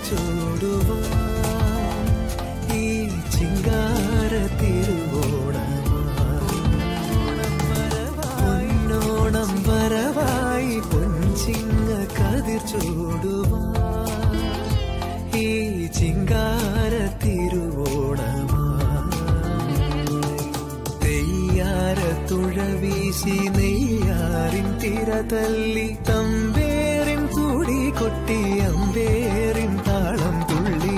ചൂടുവാൻ ഈ ചിങ്കാര തിരുവോണം വരവായി പൊൻചിങ്ങ കതിർ ചൂടുവാൻ ഈ ചിങ്കാര തെയ്യാര തുഴവീശി നെയ്യാറിൻ തിര തല്ലി തമ്പേറിൻ കൂടി കൊട്ടി അമ്പേറിൻ താളം തുള്ളി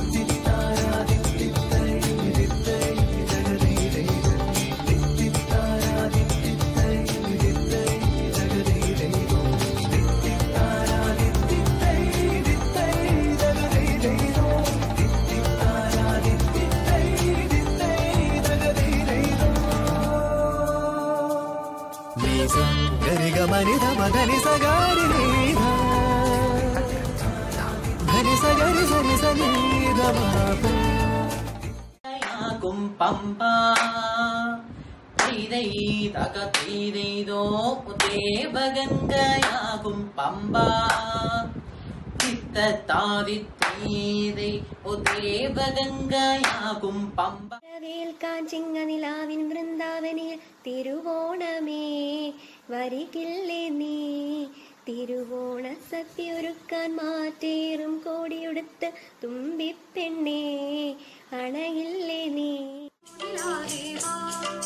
గరిగమని ధని సగారి ధని సగరి సరి సని పంప తీదై తగ తీదైదో దేవగంగయాകും പമ്പ ചിത്തത്താദിത്തീതൈ ഓ ദേവഗംഗയാകും പമ്പ കേൾക്കാൻ ചിങ്ങനിലാവിൻ വൃന്ദാവനിൽ തിരുവോണമേ വരികില്ലേ നീ തിരുവോണ സദ്യൊരുക്കാൻ മാറ്റേറും കോടിയെടുത്ത് തുമ്പിപ്പെണ്ണേ അണയില്ലേ നീ